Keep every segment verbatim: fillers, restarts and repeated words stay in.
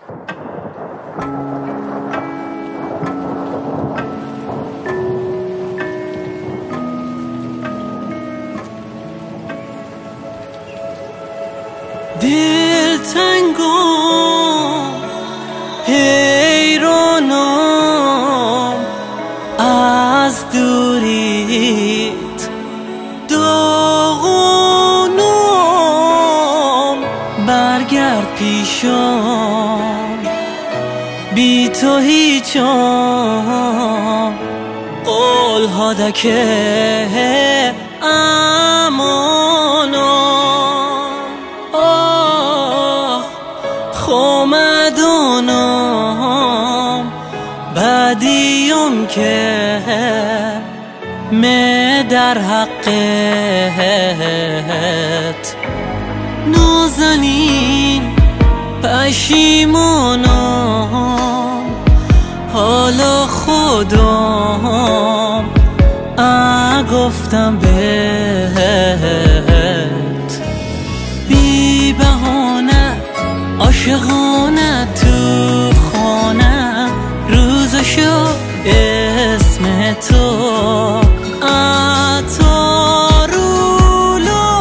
دل تنگم حیرانم از دوریت، داغونم برگرد پیشم، بی تو هیچم قول هادکه امانم. خمدانم بدیم که می در حقت نازنین پشیمانم، حالا خودم گفتم بهت بی بهانه عاشقانه تو خانه روزشو اسم تو عطارولو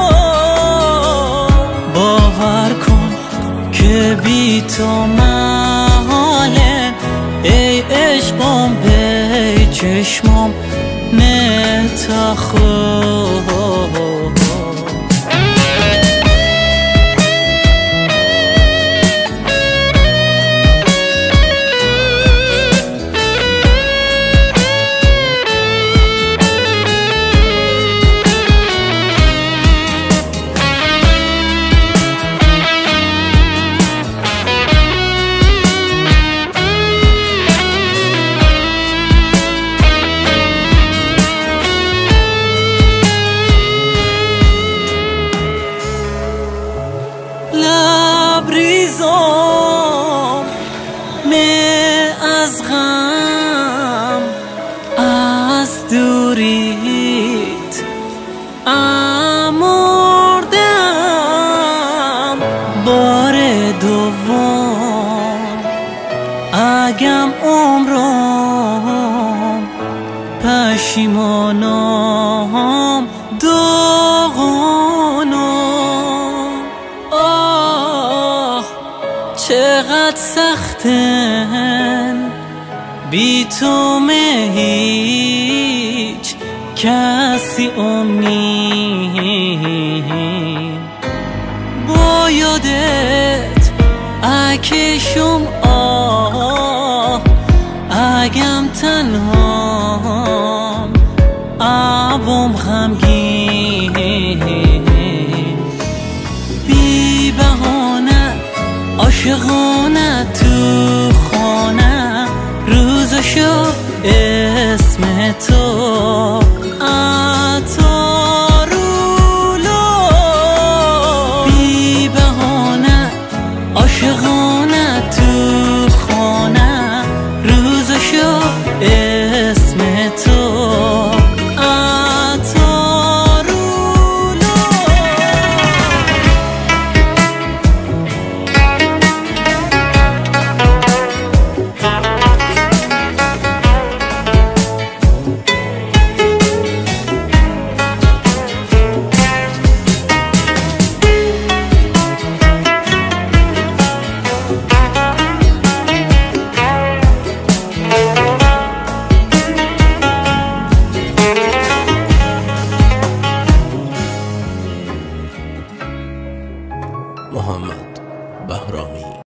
باور کن که بی تو محاله، ای عشقم به چشمم نتخو. لبریزم می از غم از دوریت امردم بار دوم، اگم عمرم پشیمانم داغانم. چقدر سختن بی تو مه هیچ کسی امید، با یادت اکشم آه اگم تنهام عبام غمگین، بی بهانه عاشقانه تو خانه روزشو اسم تو عطارولو بی بهانه عاشقانه تو خانه روزشو اسم تو محمد بهرامی.